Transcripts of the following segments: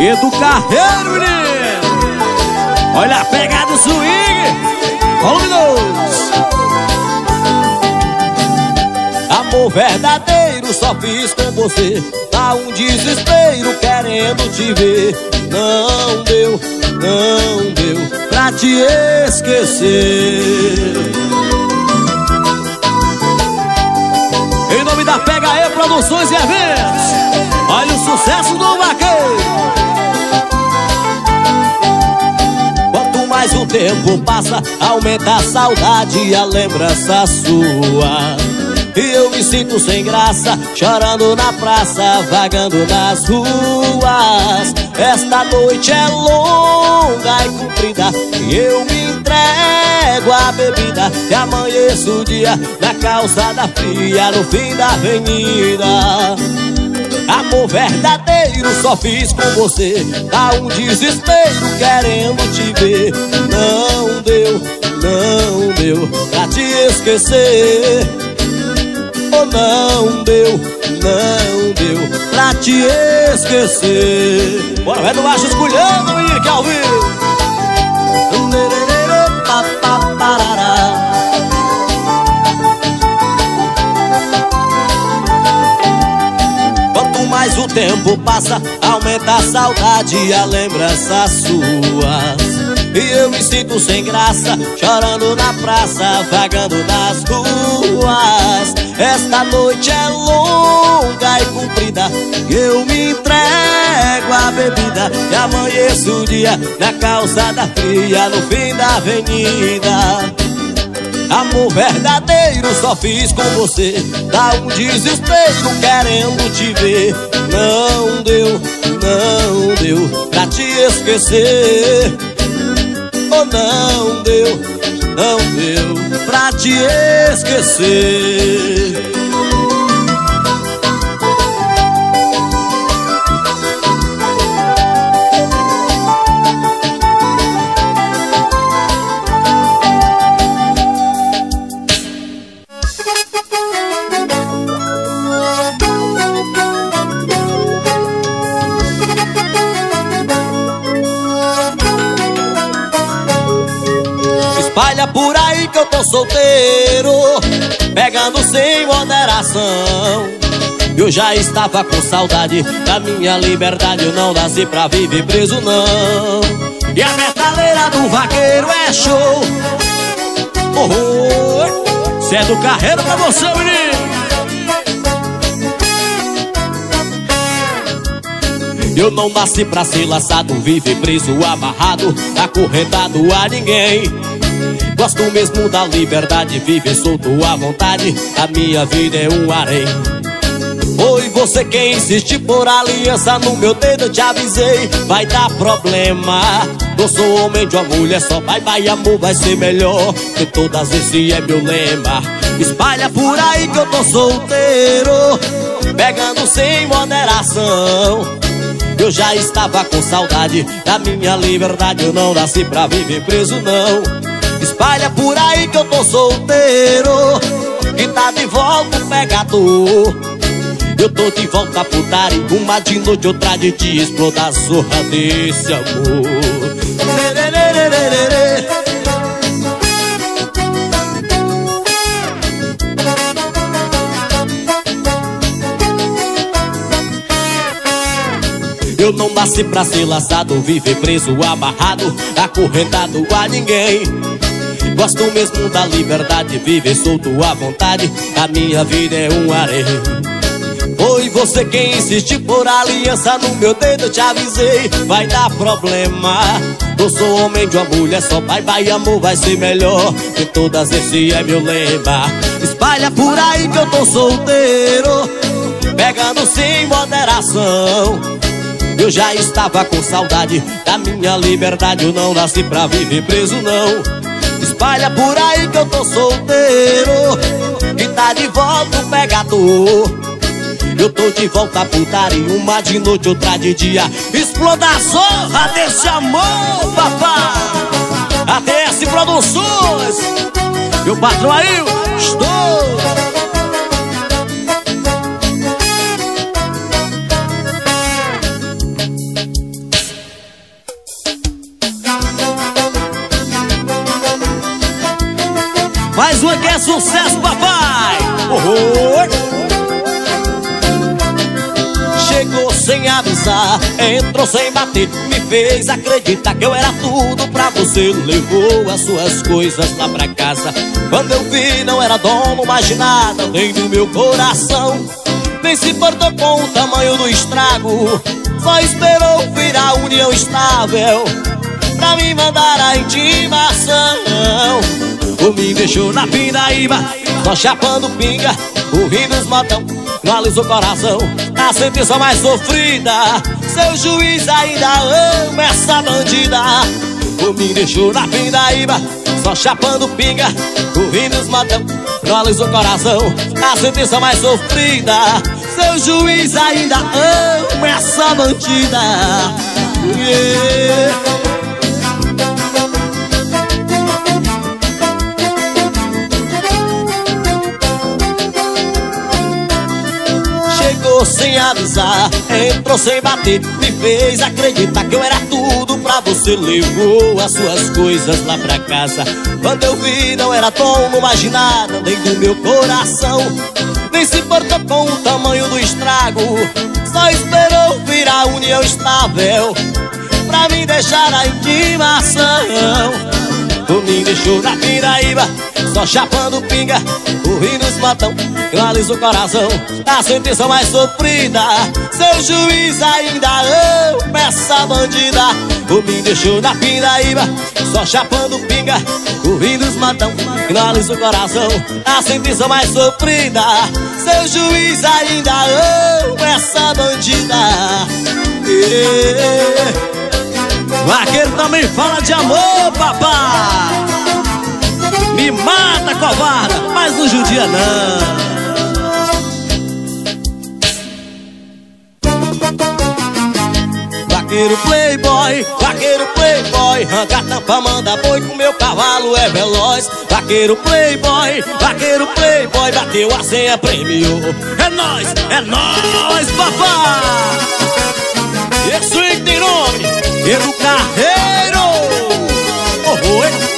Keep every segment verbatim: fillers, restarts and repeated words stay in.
E do Carreiro, menino. Olha a pegada do swing. Volume dois. Amor verdadeiro só fiz com você. Dá um desespero querendo te ver. Não deu, não deu pra te esquecer. Em nome da Pega E Produções e Eventos, olha o sucesso do Vaqueiro. Quanto mais o tempo passa, aumenta a saudade e a lembrança sua. E eu me sinto sem graça, chorando na praça, vagando nas ruas. Esta noite é longa e comprida, e eu me entrego à bebida. E amanheço o dia na calçada fria, no fim da avenida. Amor verdadeiro só fiz com você. Dá um desespero querendo te ver. Não deu, não deu pra te esquecer. Oh, não deu, não deu pra te esquecer. Bora, vai no baixo escolhendo, menino, que é ao vivo. Quanto mais o tempo passa, aumenta a saudade e a lembrança suas. E eu me sinto sem graça, chorando na praça, vagando nas ruas. Esta noite é longa e comprida, eu me entrego à bebida. E amanheço o dia na calçada fria, no fim da avenida. Amor verdadeiro só fiz com você. Dá um desespero querendo te ver. Não deu, não deu pra te esquecer. Oh, não deu, não deu pra te esquecer. Espalha por aí que eu tô solteiro, pegando sem moderação. Eu já estava com saudade da minha liberdade, eu não nasci pra viver preso não. E a metaleira do Vaqueiro é show. Oh, oh, se é do Carreiro pra você, menino. Eu não nasci pra ser laçado, viver preso, amarrado, acorrentado a ninguém. Gosto mesmo da liberdade, viver solto à vontade. A minha vida é um harém. Foi você quem insiste por aliança no meu dedo, eu te avisei, vai dar problema. Não sou homem de uma mulher só, bye bye amor, vai ser melhor. Que todas esse é meu lema. Espalha por aí que eu tô solteiro, pegando sem moderação. Eu já estava com saudade da minha liberdade, eu não nasci pra viver preso não. Espalha por aí que eu tô solteiro, que tá de volta o pegador. Eu tô de volta a putaria, uma de noite, outra de dia, exploda a zorra desse amor. Eu não nasci pra ser laçado, viver preso, amarrado, acorrentado a ninguém. Gosto mesmo da liberdade, viver solto à vontade. A minha vida é um harém. Foi você quem insistiu por aliança no meu dedo, eu te avisei, vai dar problema. Eu sou homem de uma mulher só, bye bye amor, vai ser melhor. Que todas esse é meu lema. Espalha por aí que eu tô solteiro, pegando sem moderação. Eu já estava com saudade da minha liberdade, eu não nasci pra viver preso não. Espalha por aí que eu tô solteiro, que tá de volta o pegador. Eu tô de volta a putaria, uma de noite, outra de dia, exploda a zorra desse amor, papai. A T S Produções, meu patrão aí, estou. sucesso, papai! Uhul. Chegou sem avisar, entrou sem bater, me fez acreditar que eu era tudo pra você. Levou as suas coisas lá pra casa. Quando eu vi, não era dono mais de nada, nem do meu coração. Nem se importou com o tamanho do estrago, só esperou virar união estável pra me mandar a intimação. Ou me deixou na pindaíba, só chapando pinga, ouvindo os modão, analisou o coração. A sentença mais sofrida, seu juiz ainda ama essa bandida. Ou me deixou na pindaíba, só chapando pinga, ouvindo os modão, analisou o coração. A sentença mais sofrida, seu juiz ainda ama essa bandida. Yeah. Chegou sem avisar, entrou sem bater, me fez acreditar que eu era tudo pra você. Levou as suas coisas lá pra casa. Quando eu vi, não era dono mais de nada, nem do meu coração. Nem se importou com o tamanho do estrago, só esperou virar união estável pra me deixar a intimação. Tu me deixou na pindaíba, só chapando pinga, ouvindo os matão, analisou o coração. A sentença mais sofrida, seu juiz ainda ama essa bandida. Tu me deixou na pindaíba, só chapando pinga, ouvindo os matão, analisou o coração. A sentença mais sofrida, seu juiz ainda ama essa bandida. Yeah. Vaqueiro também fala de amor, papai. Me mata, covarda, mas não judia não. Vaqueiro playboy, vaqueiro playboy, arranca a tampa, manda boi, com meu cavalo é veloz. Vaqueiro playboy, vaqueiro playboy, bateu a senha, premiou. É nóis, é nóis, papai. Esse swing tem nome, Pedro Carreiro. Oh, oi.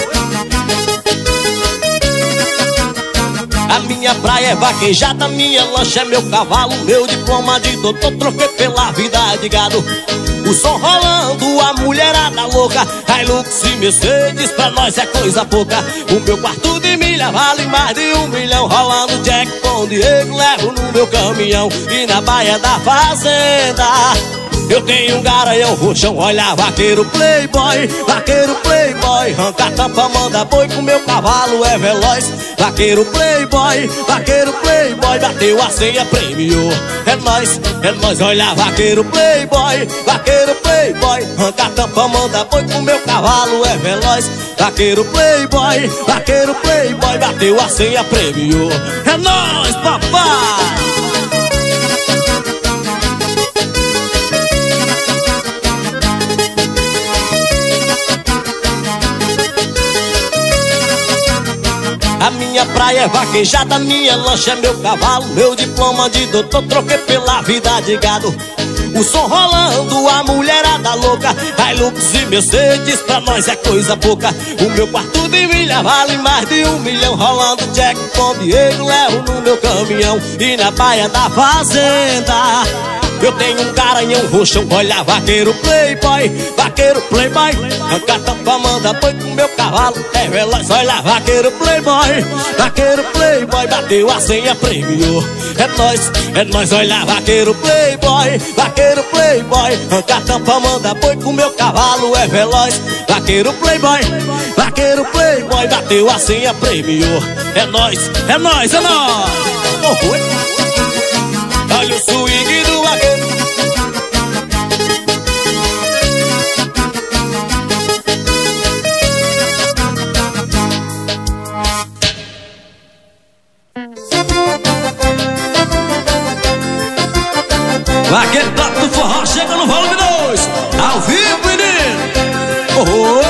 A minha praia é vaquejada, minha lancha é meu cavalo, meu diploma de doutor troquei pela vida de gado. O som rolando, a mulherada louca, Hilux e Mercedes pra nós é coisa pouca. O meu quarto de milha vale mais de um milhão, rolando Jack com Diego, levo no meu caminhão. E na baia da fazenda eu tenho um garanhão roxão, olha, vaqueiro playboy, vaqueiro playboy, arranca a tampa, manda boi, com meu cavalo é veloz. Vaqueiro playboy, vaqueiro playboy, bateu a senha, premiou. É nóis, é nóis, olha, vaqueiro playboy, vaqueiro playboy, arranca a tampa, manda boi, com meu cavalo é veloz. Vaqueiro playboy, vaqueiro playboy, bateu a senha, premiou. É nóis, papai. A minha praia é vaquejada, minha lancha é meu cavalo, meu diploma de doutor troquei pela vida de gado. O som rolando, a mulherada louca, Hilux e Mercedes pra nós é coisa pouca. O meu quarto de milha vale mais de um milhão, rolando Jack com Diego, levo no meu caminhão. E na baia da fazenda eu tenho um garanhão roxão, olha, vaqueiro playboy, vaqueiro playboy, arranca a tampa, manda boi, com meu cavalo é veloz. Olha, vaqueiro playboy, vaqueiro playboy, bateu a senha, premiou. É nóis, é nóis, olha, vaqueiro playboy, vaqueiro playboy, arranca a tampa, manda boi, com meu cavalo é veloz. Vaqueiro playboy, vaqueiro playboy, bateu a senha, premiou. É nóis, é nóis, é nóis. Oh, olha o swing do vaqueiro. Vaqueiro top do forró chega no volume dois, ao vivo, menino. Oh,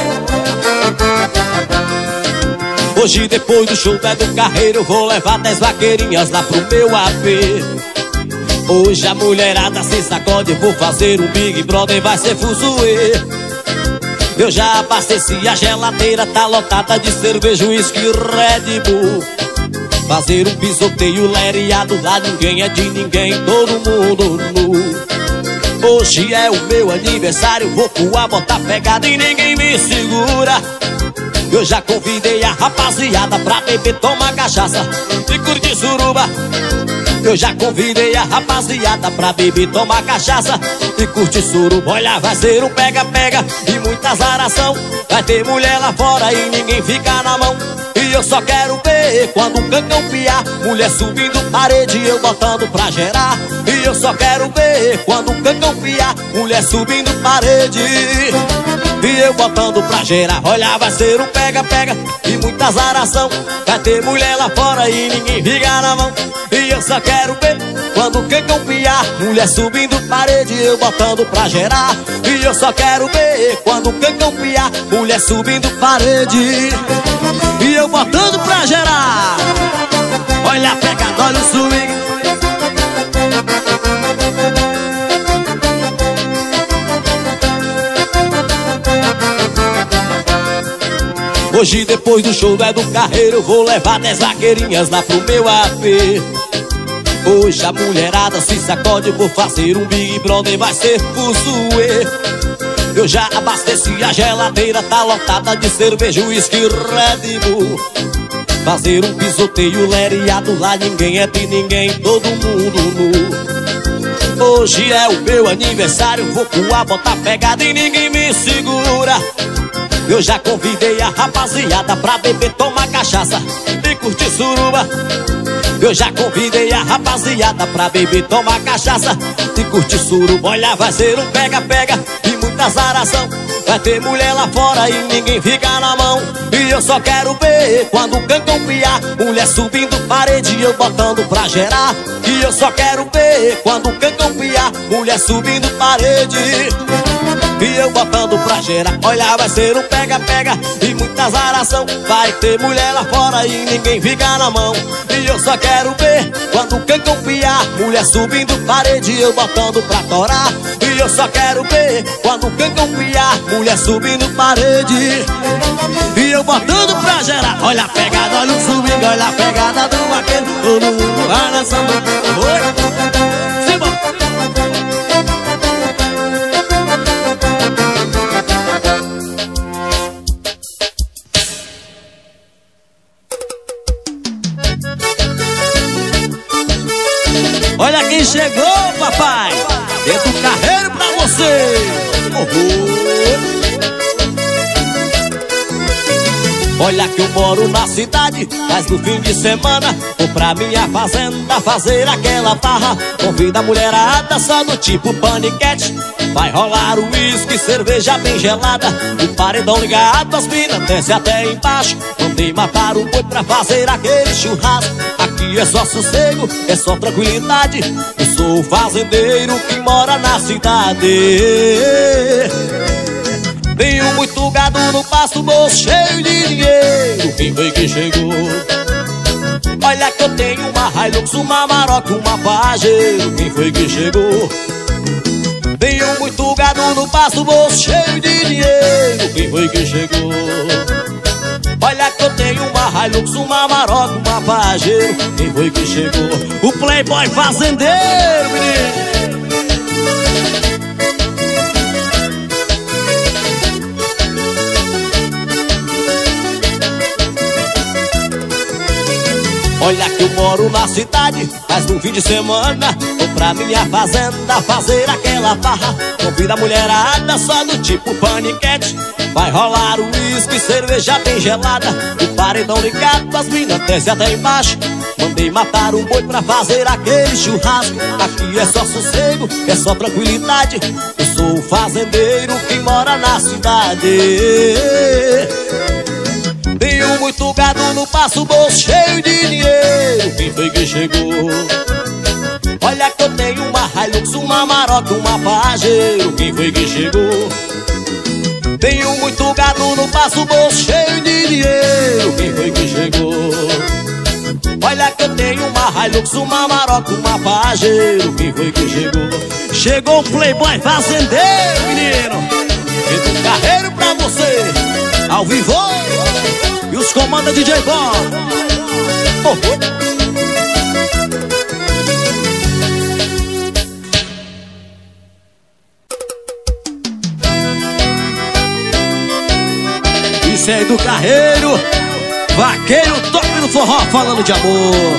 oh. Hoje depois do show da do Carreiro eu vou levar dez vaqueirinhas lá pro meu A P. Hoje a mulherada se sacode, vou fazer um Big Brother, vai ser fuzuê. Eu já abasteci a geladeira, tá lotada de cerveja, uísque, Red Bull. Fazer um pisoteio lereado, lá ninguém é de ninguém, todo mundo nu. Hoje é o meu aniversário, vou voar, botar pegada e ninguém me segura. Eu já convidei a rapaziada pra beber, tomar cachaça e curtir suruba. Eu já convidei a rapaziada pra beber, tomar cachaça e curtir suruba. Olha, vai ser um pega-pega e muita azaração. Vai ter mulher lá fora e ninguém fica na mão. E eu só quero ver quando o cancão piar, mulher subindo parede e eu botando pra gerar. E eu só quero ver quando o cancão piar, mulher subindo parede e eu botando pra gerar. Olha, vai ser um pega-pega e muita azaração. Vai ter mulher lá fora e ninguém fica na mão. E eu só quero ver quando o cancão piar, mulher subindo parede e eu botando pra gerar. E eu só quero ver quando o cancão piar, mulher subindo parede e eu botando pra gerar. Olha a pegada, olha o swing. Hoje depois do show do Edu Carreiro eu vou levar dez vaqueirinhas lá pro meu A P. Hoje a mulherada se sacode, vou fazer um Big Brother, vai ser fuzuê. Eu já abasteci a geladeira, tá lotada de cerveja, uísque, Red Bull. Fazer um pisoteio lereado, lá ninguém é de ninguém, todo mundo nu. Hoje é o meu aniversário, vou voar, botar pegada e ninguém me segura. Eu já convidei a rapaziada pra beber, tomar cachaça e curtir suruba. Eu já convidei a rapaziada pra beber, tomar cachaça e curtir suruba. Olha, vai ser um pega-pega e muita azaração. Vai ter mulher lá fora e ninguém fica na mão. E eu só quero ver quando o cancão piar, mulher subindo parede e eu botando pra gerar. E eu só quero ver quando o cancão piar, mulher subindo parede e eu botando pra gerar. Olha, vai ser um pega-pega e muita azaração. Vai ter mulher lá fora e ninguém fica na mão. E eu só quero ver quando o cancão piar, mulher subindo parede e eu botando pra torar. E eu só quero ver quando o cancão piar, mulher subindo parede e eu botando pra gerar. Olha a pegada, olha o swing, olha a pegada do vaqueiro. Todo mundo vai dançando. Oi, Simba. Olha quem chegou, papai! Edu Carreiro pra você! Uhul. Olha que eu moro na cidade, mas no fim de semana vou pra minha fazenda fazer aquela barra. Convida a mulherada só do tipo paniquete. Vai rolar o uísque, cerveja bem gelada. O paredão ligado, as minas desce até embaixo. Mandei matar o boi pra fazer aquele churrasco. Aqui é só sossego, é só tranquilidade. Eu sou o fazendeiro que mora na cidade. Tenho muito gado no pasto, bolso cheio de dinheiro. Quem foi que chegou? Olha que eu tenho uma Hilux, uma Maroc, uma Pajero. Quem foi que chegou? Tenho muito gado no pasto, bolso cheio de dinheiro. Quem foi que chegou? Olha que eu tenho uma Hilux, uma Maroc, uma Pajero. Quem foi que chegou? O playboy fazendeiro, menino. Olha que eu moro na cidade, mas no fim de semana vou pra minha fazenda fazer aquela farra. Convida a mulherada só do tipo paniquete. Vai rolar o uísque, cerveja bem gelada. O paredão ligado, as minas desce até embaixo. Mandei matar um boi pra fazer aquele churrasco. Aqui é só sossego, é só tranquilidade. Eu sou o fazendeiro que mora na cidade. Tenho muito gado no pasto, bolso cheio de dinheiro. Quem foi que chegou? Olha que eu tenho uma Hilux, uma Maroc, uma Pajero. Quem foi que chegou? Tenho muito gado no pasto, bolso cheio de dinheiro. Quem foi que chegou? Olha que eu tenho uma Hilux, uma Maroc, uma Pajero. Quem foi que chegou? Chegou o playboy fazendeiro, menino. Edu Carreiro pra você. ao vivo. E os comandos D J Bob. Oh, oh. Isso aí do Carreiro, vaqueiro top do forró, falando de amor.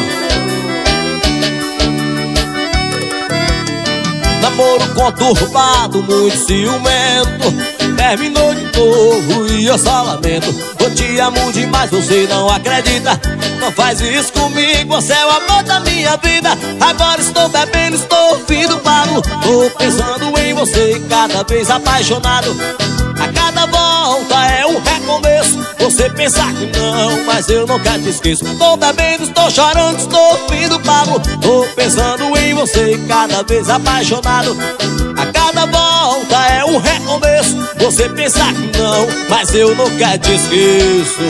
Namoro conturbado, muito ciumento, terminou de novo e eu só lamento. Eu te amo demais, você não acredita. Não faz isso comigo, você é o amor da minha vida. Agora estou bebendo, estou ouvindo Pablo. Tô pensando em você, cada vez apaixonado. A cada volta é um recomeço. Você pensa que não, mas eu nunca te esqueço. Tô bebendo, estou chorando, estou ouvindo Pablo. Tô pensando em você, cada vez apaixonado. A cada volta é um recomeço. Você pensa que não, mas eu nunca te esqueço.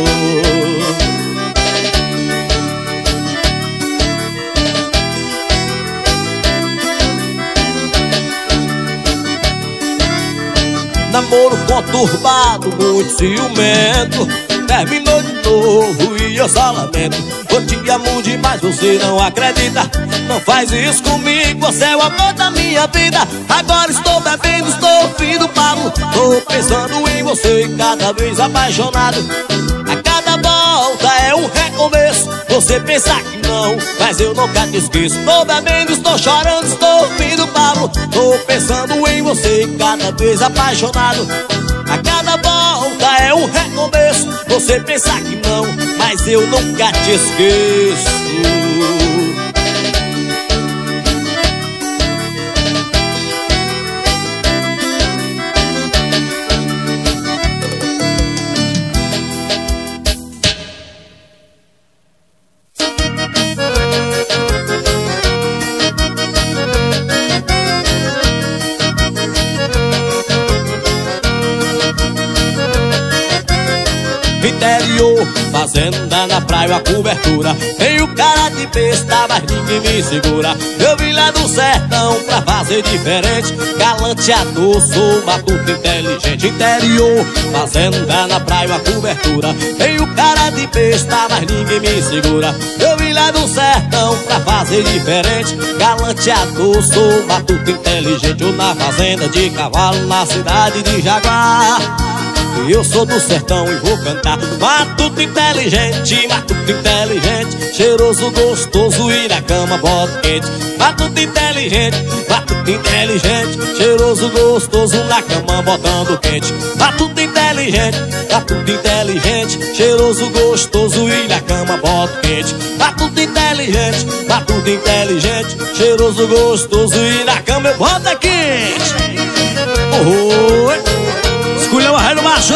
Namoro conturbado, muito ciumento, terminou de novo e eu só lamento. Eu te amo demais, você não acredita. Não faz isso comigo, você é o amor da minha vida. Agora estou bebendo, estou ouvindo Pablo. Tô pensando em você, cada vez apaixonado. A cada volta é um recomeço. Você pensa que não, mas eu nunca te esqueço. Tô bebendo, estou chorando, estou ouvindo Pablo. Tô pensando em você, cada vez apaixonado. A cada volta é um recomeço. Você pensa que não, mas eu nunca te esqueço. Interior, fazenda na praia, a cobertura. Tenho cara de besta, mas ninguém me segura. Eu vim lá do sertão pra fazer diferente. Galanteador, sou matuto inteligente. Interior, fazenda na praia, a cobertura. Tenho cara de besta, mas ninguém me segura. Eu vim lá do sertão pra fazer diferente. Galanteador, sou matuto inteligente. Eu na fazenda de cavalo, na cidade de Jaguar. Eu sou do sertão e vou cantar. Matuto inteligente, matuto inteligente, cheiroso, gostoso e na cama bota quente. Matuto inteligente, matuto inteligente, cheiroso, gostoso na cama botando quente. Matuto inteligente, matuto inteligente, cheiroso, gostoso e na cama bota quente. Matuto inteligente, matuto inteligente, cheiroso, gostoso e na cama eu boto quente. Oh, escolheu a rei do macho.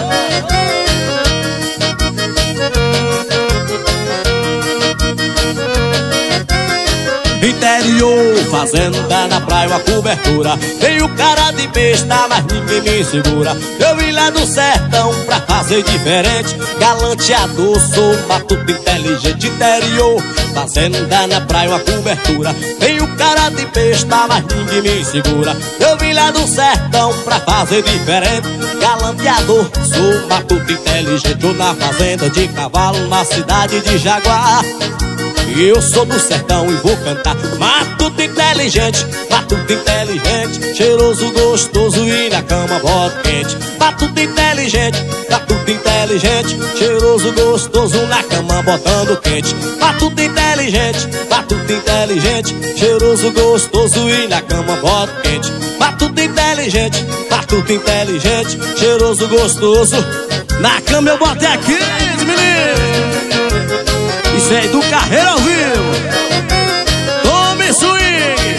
Interior, fazenda na praia, a cobertura. Tenho cara de besta, mas ninguém me segura. Eu vim lá do sertão pra fazer diferente. Galanteador, sou matuto inteligente. Interior, fazenda na praia, a cobertura. Tenho cara de besta, mas ninguém me segura. Eu vim lá do sertão pra fazer diferente. Galanteador, sou matuto inteligente. Tô na fazenda de cavalo, na cidade de Jaguar. Eu sou do sertão e vou cantar. Matuto inteligente, matuto inteligente, cheiroso, gostoso e na cama bota quente. Matuto inteligente, matuto inteligente, cheiroso, gostoso na cama botando quente. Matuto inteligente, matuto inteligente, cheiroso, gostoso e na cama bota quente. Matuto inteligente, matuto inteligente, cheiroso, gostoso. Na cama eu botei aqui, menino. Isso aí do Carreiro ao vivo. Tome swing.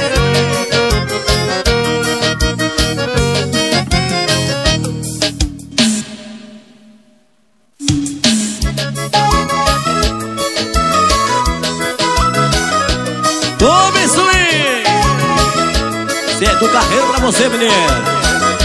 Tome swing. Isso é do Carreiro pra você, menino.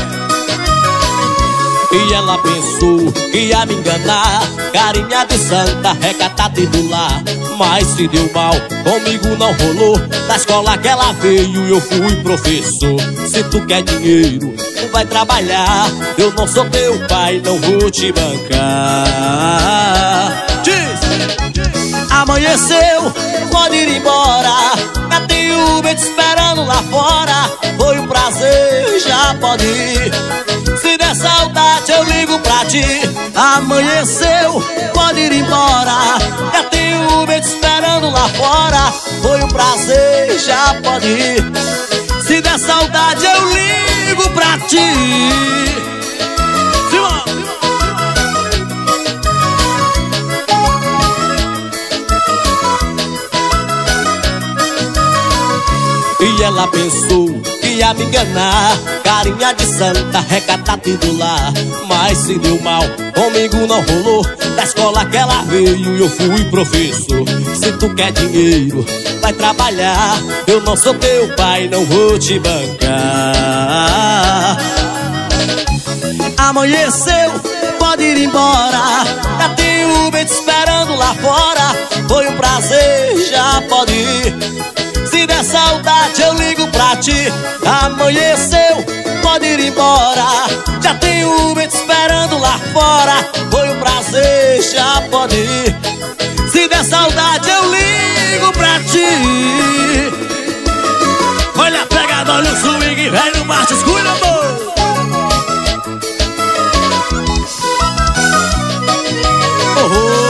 E ela pensou que ia me enganar, carinha de santa, recatada e do lar. Mas se deu mal, comigo não rolou. Na escola que ela veio eu fui professor. Se tu quer dinheiro, vai trabalhar. Eu não sou teu pai, não vou te bancar. Diz! Amanheceu, pode ir embora. Já tem Uber te esperando lá fora. Foi um prazer, já pode ir. Se der saudade eu ligo pra ti. Amanheceu, pode ir embora. Já tem Uber te esperando lá fora. Foi um prazer, já pode ir. Se der saudade eu ligo pra ti. Simão! E ela pensou que ia me enganar. Carinha de santa, recata tudo lá. Mas se deu mal, comigo não rolou. Da escola que ela veio eu fui professor. Se tu quer dinheiro, vai trabalhar. Eu não sou teu pai, não vou te bancar. Amanheceu, pode ir embora. Já tem Uber te esperando lá fora. Foi um prazer, já pode ir. Se der saudade eu ligo pra ti. Amanheceu, pode ir embora. Já tem Uber te esperando lá fora. Foi um prazer, já pode ir. Se der saudade eu ligo pra ti. Olha a pegada, olha o swing, velho, marcha, escura, amor. Oh, oh.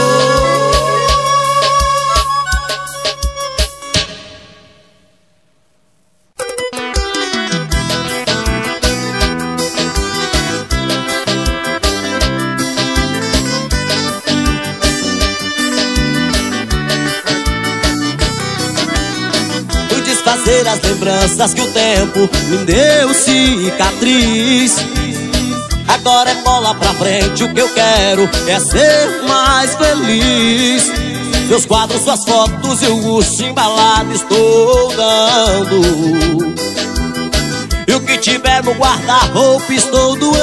Fazer as lembranças que o tempo me deu cicatriz. Agora é bola pra frente, o que eu quero é ser mais feliz. Meus quadros, suas fotos e o urso embalado estou dando. E o que tiver no guarda-roupa estou doando.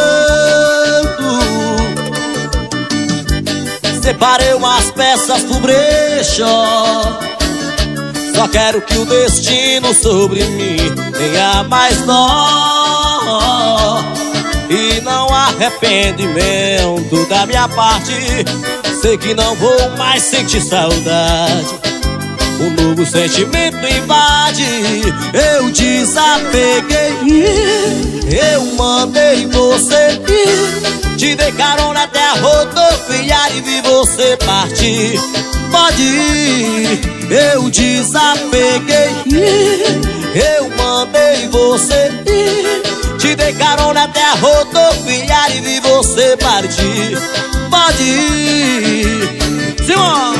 Separei umas peças pro brechó. Só quero que o destino sobre mim tenha mais dó. E não arrependimento da minha parte. Sei que não vou mais sentir saudade. Um novo sentimento invade. Eu desapeguei, eu mandei você ir. Te dei carona até a rodoviária e vi você partir. Pode ir. Eu desapeguei, eu mandei você ir. Te dei carona até a rodoviária e vi você partir. Pode ir, Simão!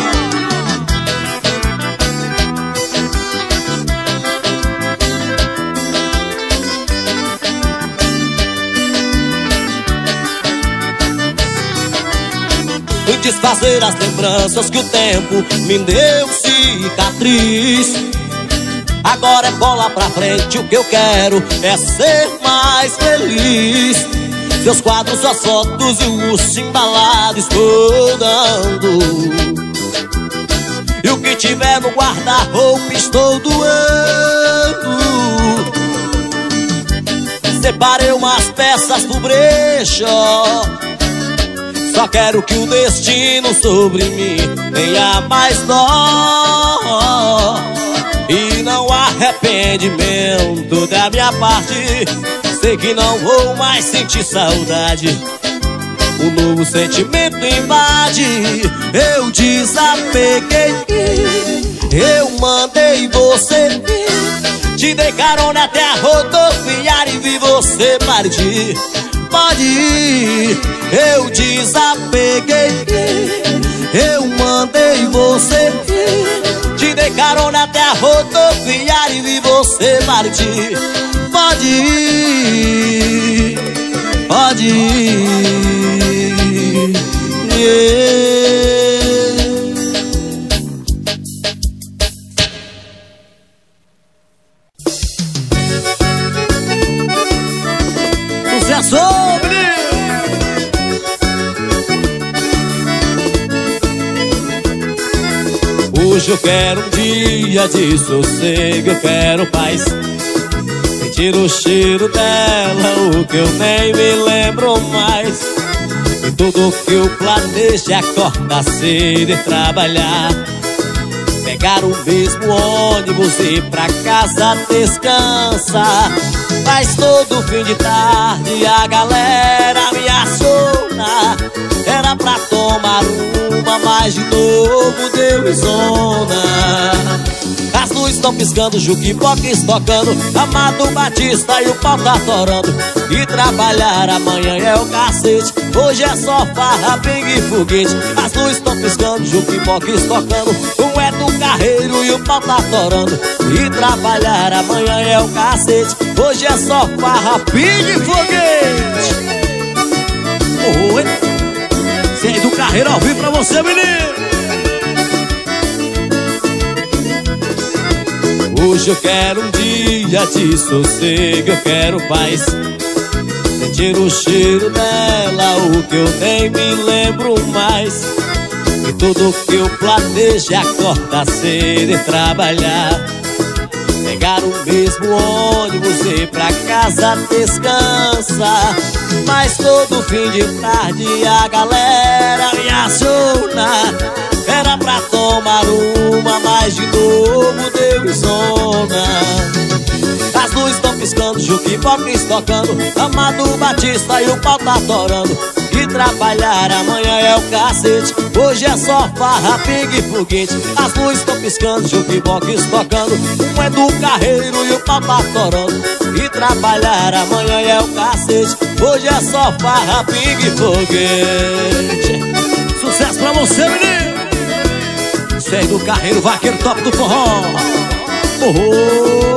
E desfazer as lembranças que o tempo me deu cicatriz. Agora é bola pra frente, o que eu quero é ser mais feliz. Seus quadros, suas fotos e o urso embalado estou dando. E o que tiver no guarda-roupa estou doando. Separei umas peças pro brechó. Só quero que o destino sobre mim tenha mais dó. E não arrependimento da minha parte. Sei que não vou mais sentir saudade. Um novo sentimento invade. Eu desapeguei, eu mandei você ir. Te dei carona até a rodoviária e vi você partir. Pode ir. Eu desapeguei, eu mandei você ir. Te dei carona até a rodoviária e vi você partir. Pode ir, pode ir, yeah. Sucesso, menino! Hoje eu quero um dia de sossego, eu quero paz. sentir o cheiro dela, o que eu nem me lembro mais. E tudo que eu planejo é acordar cedo e trabalhar, pegar o mesmo ônibus e ir pra casa descansar. Mas todo fim de tarde a galera me aciona, era pra tomar uma, mas de novo deu zona. As luzes estão piscando, jukebox tocando, Amado Batista e o pau tá torando. E trabalhar amanhã é o cacete, hoje é só farra, pingue e foguete. As luzes estão piscando, jukebox tocando, um é do carreiro e o pau tá torando. E trabalhar amanhã é o cacete, hoje é só farra, pingue e foguete. Oi, cê é do carreiro ao vivo pra você, menino. Hoje eu quero um dia de sossego, eu quero paz, sentir o cheiro dela, o que eu nem me lembro mais. E tudo que eu planejo é acordar cedo e trabalhar, pegar o mesmo ônibus e ir pra casa descansar. Mas todo fim de tarde a galera me aciona, era pra tomar uma, mas de novo deu zona. As luzes estão piscando, jukebox tocando, Amado Batista e o pau tá torando. E trabalhar amanhã é o cacete, hoje é só farra, pingue e foguete. As luzes estão piscando, jukebox tocando, um é do carreiro e o pau tá torando. E trabalhar amanhã é o cacete, hoje é só farra, pingue e foguete. Sucesso pra você, menino! Cê é do carreiro, vaqueiro top do forró. Oh, oh.